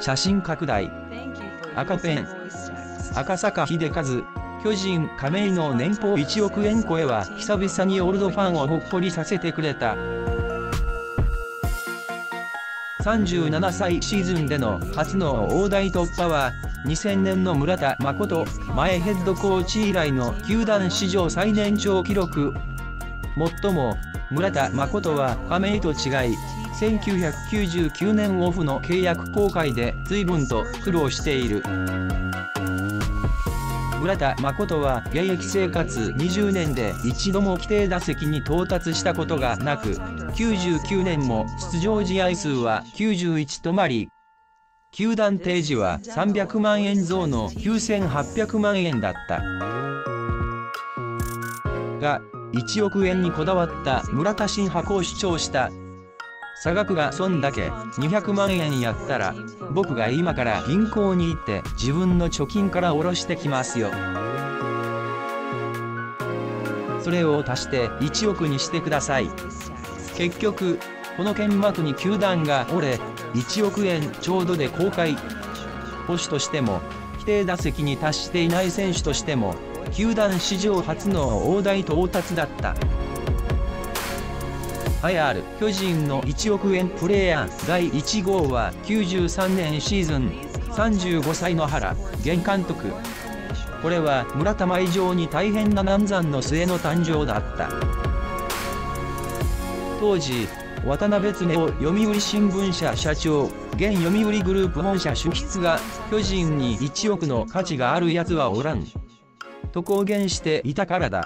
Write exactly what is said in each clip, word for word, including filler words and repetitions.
写真拡大。赤ペン。赤坂秀和。巨人亀井の年俸いちおくえん超えは久々にオールドファンをほっこりさせてくれた。さんじゅうななさいシーズンでの初の大台突破はにせんねんの村田誠前ヘッドコーチ以来の球団史上最年長記録。もっとも村田誠は亀井と違いせんきゅうひゃくきゅうじゅうきゅうねんオフの契約更改で随分と苦労している。村田誠は現役生活にじゅうねんで一度も規定打席に到達したことがなく、きゅうじゅうきゅうねんも出場試合数はきゅうじゅういち止まり、球団提示はさんびゃくまんえん増のきゅうせんはっぴゃくまんえんだった。が、いちおくえんにこだわった村田新博を主張した。差額がそんだけにひゃくまんえんやったら、僕が今から銀行に行って自分の貯金から下ろしてきますよ。それを足していちおくにしてください。結局、この剣幕に球団が折れ、いちおくえんちょうどで公開。捕手としても、規定打席に達していない選手としても、球団史上初の大台到達だった。栄えある巨人のいちおくえんプレーヤーだいいち号はきゅうじゅうさんねんシーズンさんじゅうごさいの原源監督。これは村田以上に大変な難産の末の誕生だった。当時渡辺恒夫読売新聞社社長現読売グループ本社主筆が巨人にいちおくの価値があるやつはおらんと公言していたからだ。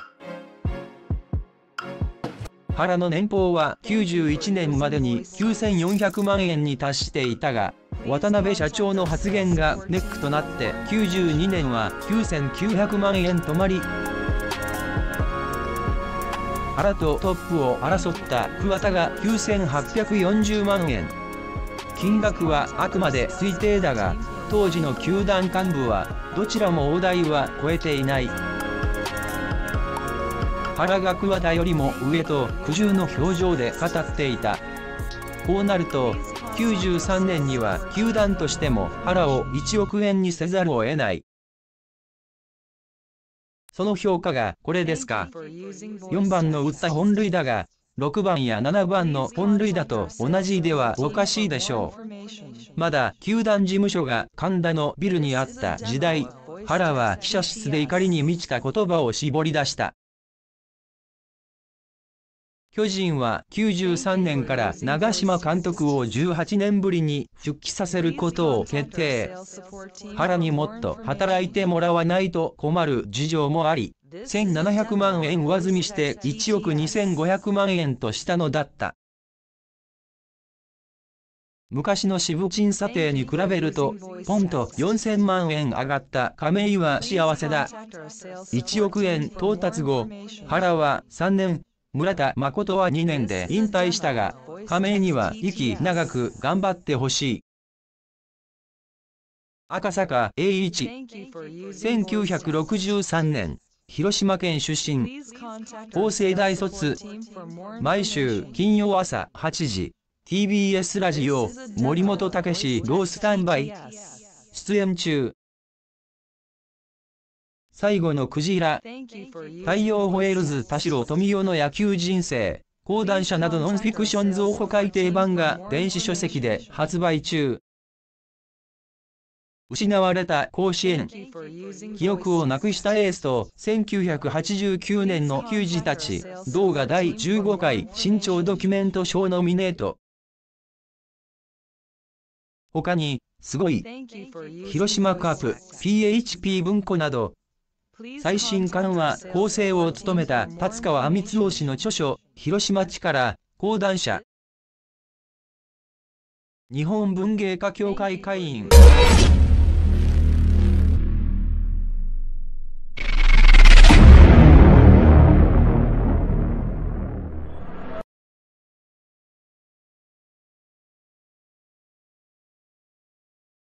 原の年俸はきゅうじゅういちねんまでにきゅうせんよんひゃくまんえんに達していたが、渡辺社長の発言がネックとなってきゅうじゅうにねんはきゅうせんきゅうひゃくまんえん止まり、原とトップを争った桑田がきゅうせんはっぴゃくよんじゅうまんえん。金額はあくまで推定だが、当時の球団幹部はどちらも大台は超えていない。原が桑田よりも上と苦渋の表情で語っていた。こうなるときゅうじゅうさんねんには球団としても原をいちおくえんにせざるを得ない。その評価がこれですか。よんばんの打った本塁打がろくばんやななばんの本塁打と同じではおかしいでしょう。まだ球団事務所が神田のビルにあった時代、原は記者室で怒りに満ちた言葉を絞り出した。巨人はきゅうじゅうさんねんから長嶋監督をじゅうはちねんぶりに復帰させることを決定。原にもっと働いてもらわないと困る事情もあり、せんななひゃくまんえん上積みしていちおくにせんごひゃくまんえんとしたのだった。昔の支部賃査定に比べると、ポンとよんせんまんえん上がった亀井は幸せだ。いちおくえん到達後、原はさんねん、村田誠はにねんで引退したが、亀井には息長く頑張ってほしい。赤坂栄一。せんきゅうひゃくろくじゅうさんねん、広島県出身。法政大卒。毎週金曜朝はちじ、ティービーエス ラジオ、森本武史ロースタンバイ。出演中。最後のクジラ。太陽ホエールズ田代富代の野球人生、講談社などノンフィクション増補改訂版が電子書籍で発売中。失われた甲子園。記憶をなくしたエースとせんきゅうひゃくはちじゅうきゅうねんの球児たち。動画だいじゅうごかい新潮ドキュメント賞ノミネート。他に、すごい、広島カープ、ピーエイチピー 文庫など、最新刊は構成を務めた達川光雄氏の著書、広島力、講談社。日本文芸家協会会員。